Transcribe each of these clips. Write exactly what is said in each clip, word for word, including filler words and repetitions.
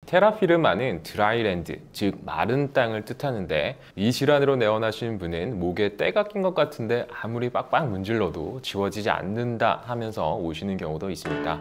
테라피르마는 드라이랜드, 즉 마른 땅을 뜻하는데 이 질환으로 내원하신 분은 목에 때가 낀 것 같은데 아무리 빡빡 문질러도 지워지지 않는다 하면서 오시는 경우도 있습니다.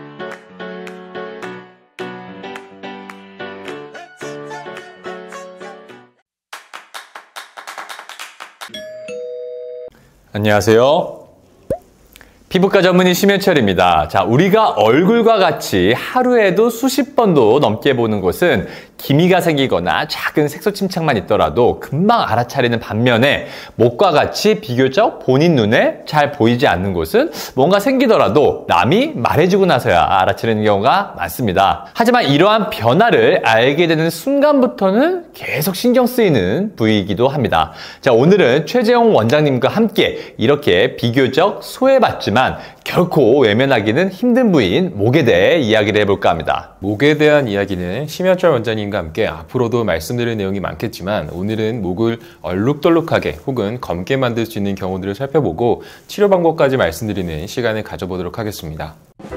안녕하세요. 피부과 전문의 심현철입니다. 자, 우리가 얼굴과 같이 하루에도 수십 번도 넘게 보는 곳은 기미가 생기거나 작은 색소 침착만 있더라도 금방 알아차리는 반면에 목과 같이 비교적 본인 눈에 잘 보이지 않는 곳은 뭔가 생기더라도 남이 말해주고 나서야 알아차리는 경우가 많습니다. 하지만 이러한 변화를 알게 되는 순간부터는 계속 신경 쓰이는 부위이기도 합니다. 자, 오늘은 최재용 원장님과 함께 이렇게 비교적 소외받지만 결코 외면하기는 힘든 부위인 목에 대해 이야기를 해볼까 합니다. 목에 대한 이야기는 심현철 원장님과 함께 앞으로도 말씀드릴 내용이 많겠지만 오늘은 목을 얼룩덜룩하게 혹은 검게 만들 수 있는 경우들을 살펴보고 치료 방법까지 말씀드리는 시간을 가져보도록 하겠습니다.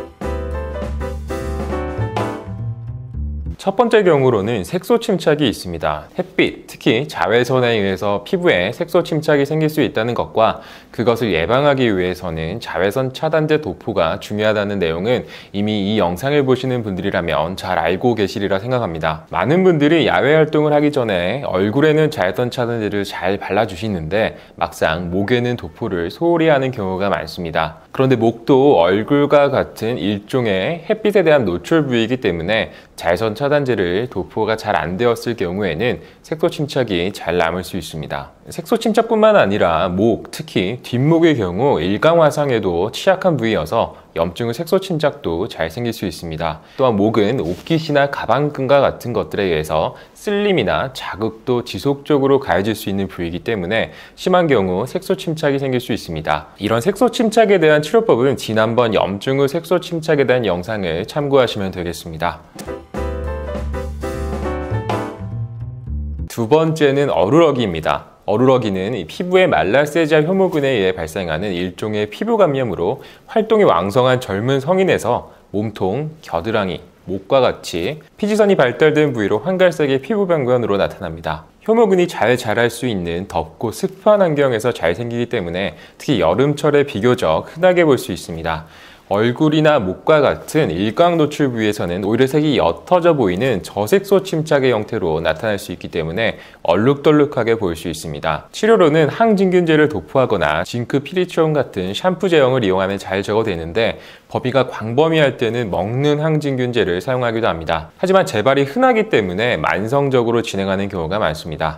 첫 번째 경우로는 색소 침착이 있습니다. 햇빛, 특히 자외선에 의해서 피부에 색소 침착이 생길 수 있다는 것과 그것을 예방하기 위해서는 자외선 차단제 도포가 중요하다는 내용은 이미 이 영상을 보시는 분들이라면 잘 알고 계시리라 생각합니다. 많은 분들이 야외 활동을 하기 전에 얼굴에는 자외선 차단제를 잘 발라주시는데 막상 목에는 도포를 소홀히 하는 경우가 많습니다. 그런데 목도 얼굴과 같은 일종의 햇빛에 대한 노출 부위이기 때문에 자외선 차단제를 도포가 잘 안 되었을 경우에는 색소 침착이 잘 남을 수 있습니다. 색소 침착뿐만 아니라 목, 특히 뒷목의 경우 일광화상에도 취약한 부위여서 염증 후 색소 침착도 잘 생길 수 있습니다. 또한 목은 옷깃이나 가방끈과 같은 것들에 의해서 쓸림이나 자극도 지속적으로 가해질 수 있는 부위이기 때문에 심한 경우 색소 침착이 생길 수 있습니다. 이런 색소 침착에 대한 치료법은 지난번 염증 후 색소 침착에 대한 영상을 참고하시면 되겠습니다. 두 번째는 어루러기입니다. 어루러기는 이 피부의 말라세지아 혐오균에 의해 발생하는 일종의 피부 감염으로 활동이 왕성한 젊은 성인에서 몸통, 겨드랑이, 목과 같이 피지선이 발달된 부위로 황갈색의 피부 병변으로 나타납니다. 혐오균이 잘 자랄 수 있는 덥고 습한 환경에서 잘 생기기 때문에 특히 여름철에 비교적 흔하게 볼 수 있습니다. 얼굴이나 목과 같은 일광 노출 부위에서는 오히려 색이 옅어져 보이는 저색소 침착의 형태로 나타날 수 있기 때문에 얼룩덜룩하게 보일 수 있습니다. 치료로는 항진균제를 도포하거나 징크 피리트론 같은 샴푸 제형을 이용하면 잘 제거되는데 범위가 광범위할 때는 먹는 항진균제를 사용하기도 합니다. 하지만 재발이 흔하기 때문에 만성적으로 진행하는 경우가 많습니다.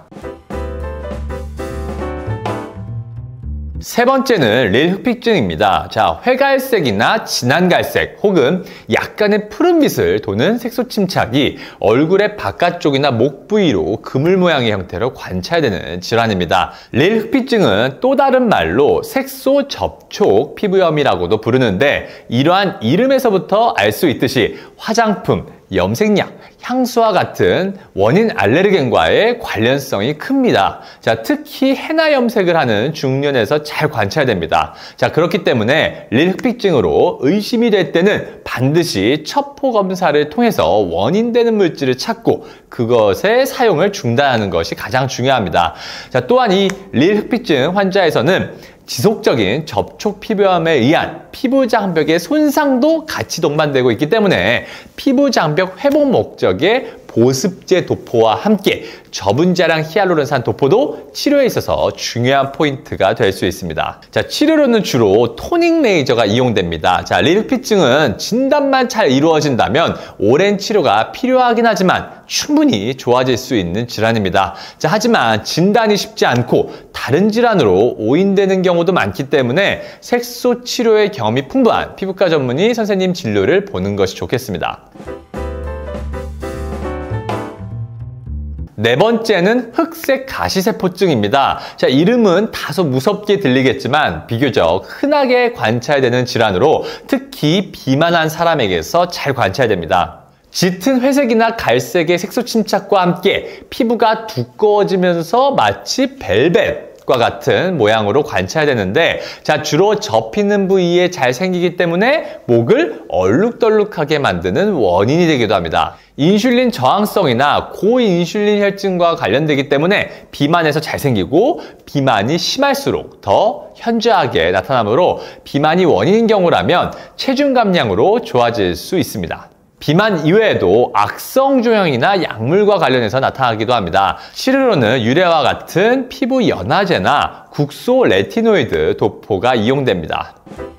세 번째는 릴 흑픽증입니다. 자, 회갈색이나 진한 갈색 혹은 약간의 푸른빛을 도는 색소 침착이 얼굴의 바깥쪽이나 목 부위로 그물 모양의 형태로 관찰되는 질환입니다. 릴 흑픽증은 또 다른 말로 색소 접촉 피부염이라고도 부르는데 이러한 이름에서부터 알 수 있듯이 화장품, 염색약, 향수와 같은 원인 알레르겐과의 관련성이 큽니다. 자, 특히 헤나 염색을 하는 중년에서 잘 관찰됩니다. 자, 그렇기 때문에 릴 흑픽증으로 의심이 될 때는 반드시 첩보 검사를 통해서 원인되는 물질을 찾고 그것의 사용을 중단하는 것이 가장 중요합니다. 자, 또한 이 릴 흑픽증 환자에서는 지속적인 접촉 피부염에 의한 피부 장벽의 손상도 같이 동반되고 있기 때문에 피부 장벽 회복 목적의 보습제 도포와 함께 저분자량 히알루론산 도포도 치료에 있어서 중요한 포인트가 될 수 있습니다. 자, 치료로는 주로 토닝 레이저가 이용됩니다. 자, 릴 흑픽증은 진단만 잘 이루어진다면 오랜 치료가 필요하긴 하지만 충분히 좋아질 수 있는 질환입니다. 자, 하지만 진단이 쉽지 않고 다른 질환으로 오인되는 경우도 많기 때문에 색소 치료의 경험이 풍부한 피부과 전문의 선생님 진료를 보는 것이 좋겠습니다. 네 번째는 흑색 가시세포증입니다. 자, 이름은 다소 무섭게 들리겠지만 비교적 흔하게 관찰되는 질환으로 특히 비만한 사람에게서 잘 관찰됩니다. 짙은 회색이나 갈색의 색소 침착과 함께 피부가 두꺼워지면서 마치 벨벳, 과 같은 모양으로 관찰되는데, 자, 주로 접히는 부위에 잘 생기기 때문에 목을 얼룩덜룩하게 만드는 원인이 되기도 합니다. 인슐린 저항성이나 고인슐린 혈증과 관련되기 때문에 비만에서 잘 생기고, 비만이 심할수록 더 현저하게 나타나므로 비만이 원인인 경우라면 체중 감량으로 좋아질 수 있습니다. 비만 이외에도 악성 조형이나 약물과 관련해서 나타나기도 합니다. 치료로는 유래와 같은 피부 연화제나 국소 레티노이드 도포가 이용됩니다.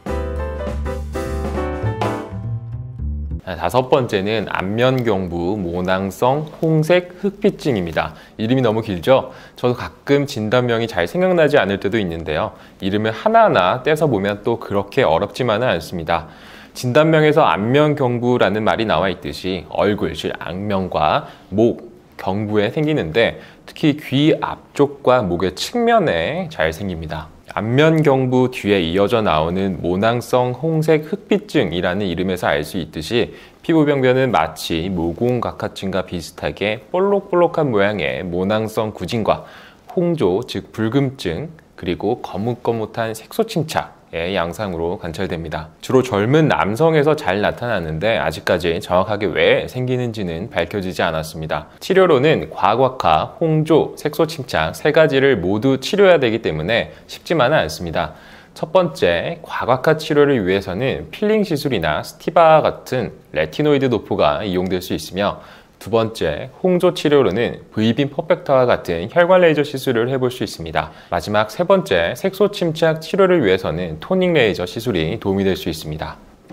다섯 번째는 안면경부 모낭성 홍색 흑피증입니다. 이름이 너무 길죠? 저도 가끔 진단명이 잘 생각나지 않을 때도 있는데요. 이름을 하나하나 떼서 보면 또 그렇게 어렵지만은 않습니다. 진단명에서 안면경부라는 말이 나와 있듯이 얼굴, 즉 안면과 목, 경부에 생기는데 특히 귀 앞쪽과 목의 측면에 잘 생깁니다. 안면경부 뒤에 이어져 나오는 모낭성 홍색 흑피증이라는 이름에서 알 수 있듯이 피부병변은 마치 모공각화증과 비슷하게 볼록볼록한 모양의 모낭성 구진과 홍조, 즉 붉음증, 그리고 거뭇거뭇한 색소침착의 양상으로 관찰됩니다. 주로 젊은 남성에서 잘 나타나는데 아직까지 정확하게 왜 생기는지는 밝혀지지 않았습니다. 치료로는 과곽화, 홍조, 색소침착 세 가지를 모두 치료해야 되기 때문에 쉽지만은 않습니다. 첫 번째, 과곽화 치료를 위해서는 필링 시술이나 스티바 같은 레티노이드 도포가 이용될 수 있으며, 두 번째, 홍조 치료로는 브이빔 퍼펙터와 같은 혈관 레이저 시술을 해볼 수 있습니다. 마지막 세 번째, 색소 침착 치료를 위해서는 토닝 레이저 시술이 도움이 될 수 있습니다.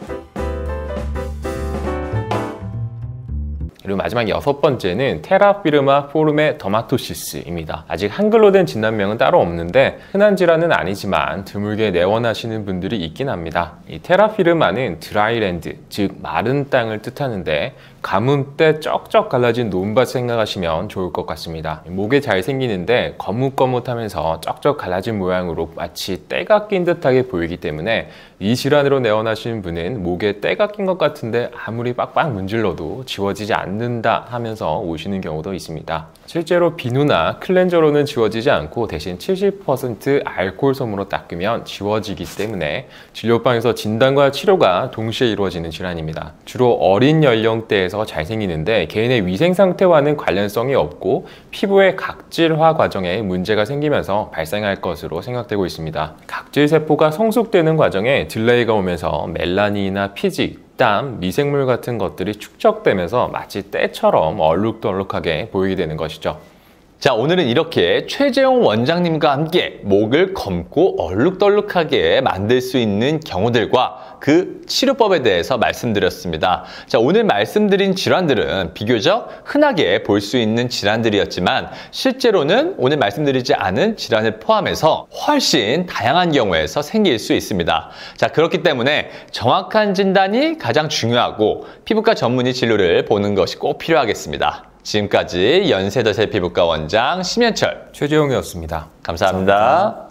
그리고 마지막 여섯 번째는 테라피르마 포르메 더마토시스입니다. 아직 한글로 된 진단명은 따로 없는데 흔한 질환은 아니지만 드물게 내원하시는 분들이 있긴 합니다. 이 테라피르마는 드라이랜드, 즉 마른 땅을 뜻하는데 가뭄 때 쩍쩍 갈라진 논밭 생각하시면 좋을 것 같습니다. 목에 잘 생기는데 거뭇거뭇하면서 쩍쩍 갈라진 모양으로 마치 때가 낀 듯하게 보이기 때문에 이 질환으로 내원하시는 분은 목에 때가 낀 것 같은데 아무리 빡빡 문질러도 지워지지 않는다 하면서 오시는 경우도 있습니다. 실제로 비누나 클렌저로는 지워지지 않고 대신 칠십 퍼센트 알코올솜으로 닦으면 지워지기 때문에 진료방에서 진단과 치료가 동시에 이루어지는 질환입니다. 주로 어린 연령대에서 잘 생기는데 개인의 위생 상태와는 관련성이 없고 피부의 각질화 과정에 문제가 생기면서 발생할 것으로 생각되고 있습니다. 각질 세포가 성숙되는 과정에 딜레이가 오면서 멜라닌이나 피지, 땀, 미생물 같은 것들이 축적되면서 마치 때처럼 얼룩덜룩하게 보이게 되는 것이죠. 자, 오늘은 이렇게 최재용 원장님과 함께 목을 검고 얼룩덜룩하게 만들 수 있는 경우들과 그 치료법에 대해서 말씀드렸습니다. 자, 오늘 말씀드린 질환들은 비교적 흔하게 볼 수 있는 질환들이었지만 실제로는 오늘 말씀드리지 않은 질환을 포함해서 훨씬 다양한 경우에서 생길 수 있습니다. 자, 그렇기 때문에 정확한 진단이 가장 중요하고 피부과 전문의 진료를 보는 것이 꼭 필요하겠습니다. 지금까지 연세대세 피부과 원장 심현철, 최재용이었습니다. 감사합니다. 감사합니다.